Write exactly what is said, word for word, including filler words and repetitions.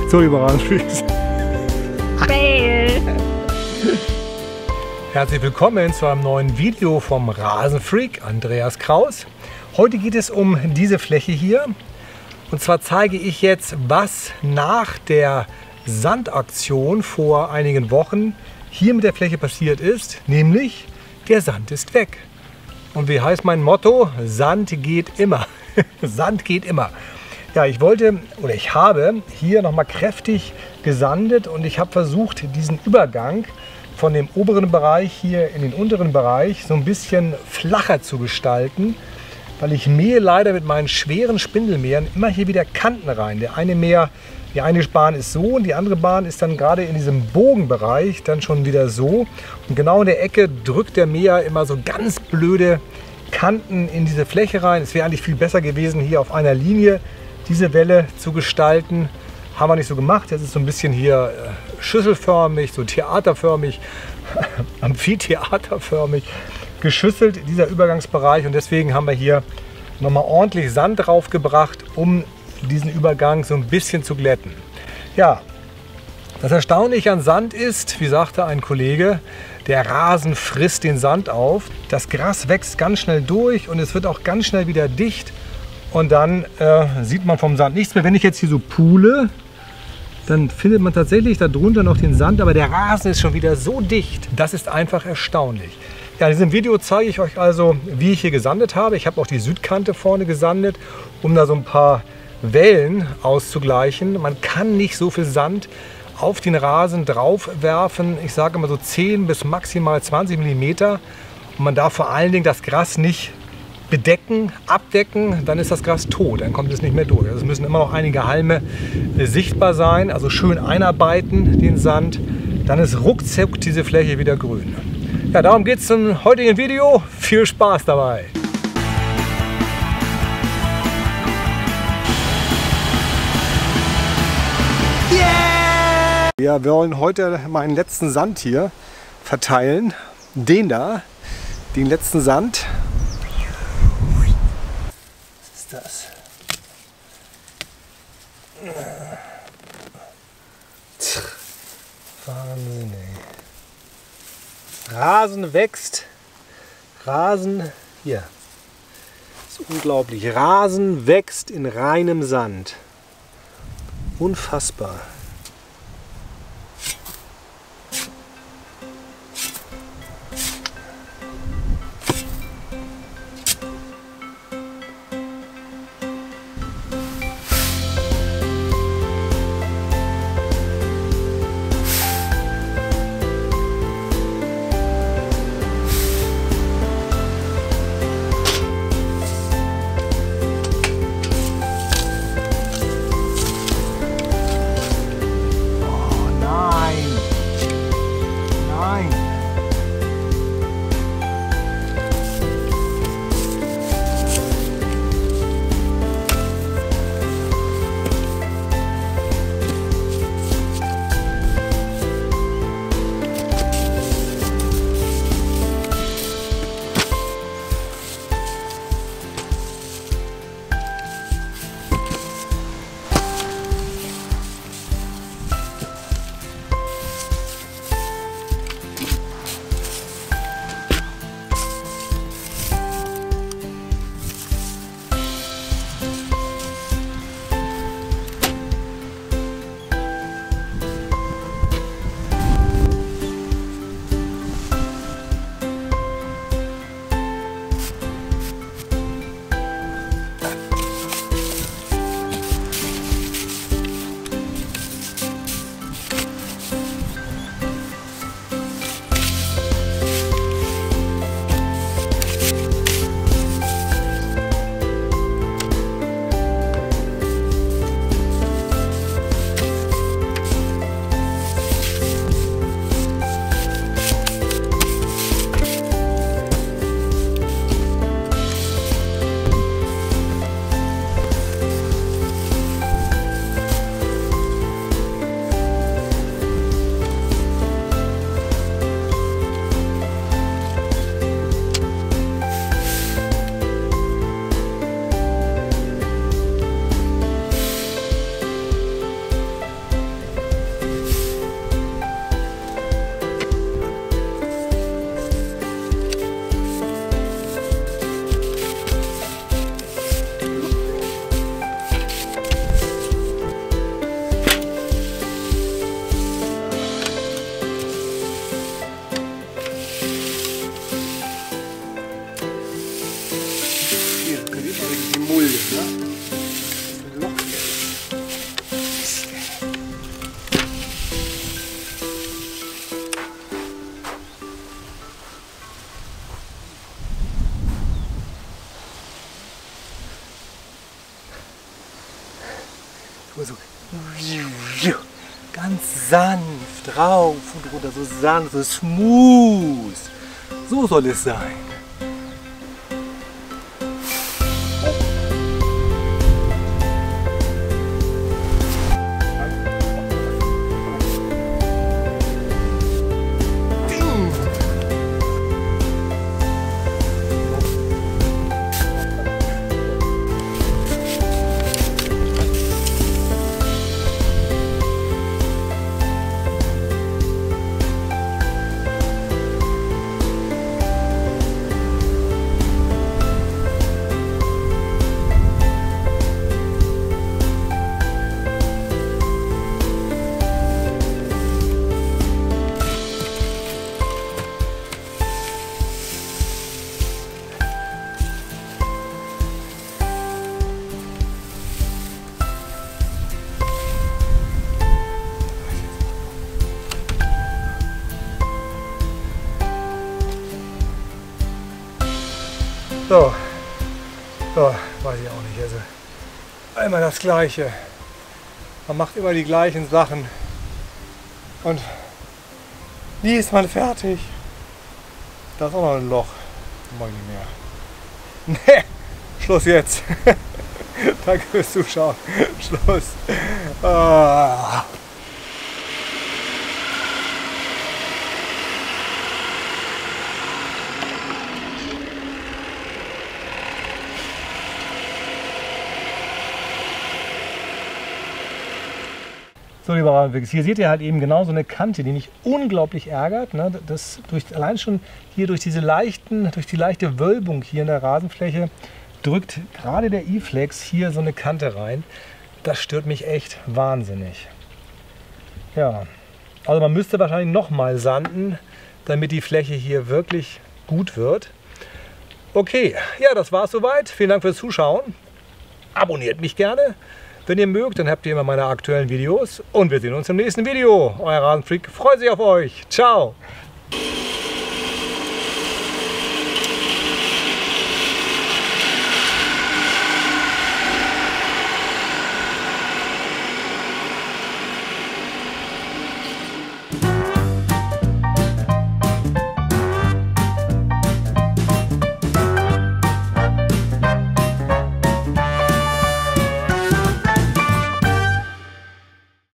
So, liebe Rasenfreaks. Fail. Herzlich willkommen zu einem neuen Video vom Rasenfreak Andreas Kraus. Heute geht es um diese Fläche hier. Und zwar zeige ich jetzt, was nach der Sandaktion vor einigen Wochen hier mit der Fläche passiert ist. Nämlich, der Sand ist weg. Und wie heißt mein Motto? Sand geht immer. Sand geht immer. Ja, ich wollte oder ich habe hier nochmal kräftig gesandet und ich habe versucht, diesen Übergang von dem oberen Bereich hier in den unteren Bereich so ein bisschen flacher zu gestalten, weil ich mähe leider mit meinen schweren Spindelmähern immer hier wieder Kanten rein. Der eine Mäher, die eine Bahn ist so und die andere Bahn ist dann gerade in diesem Bogenbereich dann schon wieder so. Und genau in der Ecke drückt der Mäher immer so ganz blöde Kanten in diese Fläche rein. Es wäre eigentlich viel besser gewesen, hier auf einer Linie diese Welle zu gestalten. Haben wir nicht so gemacht. Jetzt ist so ein bisschen hier schüsselförmig, so theaterförmig, amphitheaterförmig geschüsselt, dieser Übergangsbereich. Und deswegen haben wir hier nochmal ordentlich Sand draufgebracht, um diesen Übergang so ein bisschen zu glätten. Ja, das Erstaunliche an Sand ist, wie sagte ein Kollege, der Rasen frisst den Sand auf. Das Gras wächst ganz schnell durch und es wird auch ganz schnell wieder dicht. Und dann äh, sieht man vom Sand nichts mehr. Wenn ich jetzt hier so pule, dann findet man tatsächlich darunter noch den Sand. Aber der Rasen ist schon wieder so dicht. Das ist einfach erstaunlich. Ja, in diesem Video zeige ich euch also, wie ich hier gesandet habe. Ich habe auch die Südkante vorne gesandet, um da so ein paar Wellen auszugleichen. Man kann nicht so viel Sand auf den Rasen drauf werfen. Ich sage immer so zehn bis maximal zwanzig Millimeter. Und man darf vor allen Dingen das Gras nicht bedecken, abdecken, dann ist das Gras tot, dann kommt es nicht mehr durch. Also es müssen immer noch einige Halme äh, sichtbar sein, also schön einarbeiten den Sand, dann ist ruckzuck diese Fläche wieder grün. Ja, darum geht es im heutigen Video. Viel Spaß dabei! Yeah! Ja, wir wollen heute meinen letzten Sand hier verteilen. Den da, den letzten Sand. Das. Wahnsinn, ey. Rasen wächst. Rasen, hier. Das ist unglaublich. Rasen wächst in reinem Sand. Unfassbar. Ganz sanft rauf und runter, so sanft, so smooth. So soll es sein. So, so, weiß ich auch nicht. Also immer das Gleiche. Man macht immer die gleichen Sachen und nie ist man fertig. Da ist auch noch ein Loch. Mag ich nicht mehr. Nee, Schluss jetzt. Danke fürs Zuschauen. Schluss. Ah. So, lieber Rasenflix, hier seht ihr halt eben genau so eine Kante, die mich unglaublich ärgert. Ne? Das durch, allein schon hier durch diese leichten, durch die leichte Wölbung hier in der Rasenfläche drückt gerade der E-Flex hier so eine Kante rein. Das stört mich echt wahnsinnig. Ja, also man müsste wahrscheinlich nochmal sanden, damit die Fläche hier wirklich gut wird. Okay, ja, das war's soweit. Vielen Dank fürs Zuschauen. Abonniert mich gerne. Wenn ihr mögt, dann habt ihr immer meine aktuellen Videos und wir sehen uns im nächsten Video. Euer Rasenfreak freut sich auf euch. Ciao!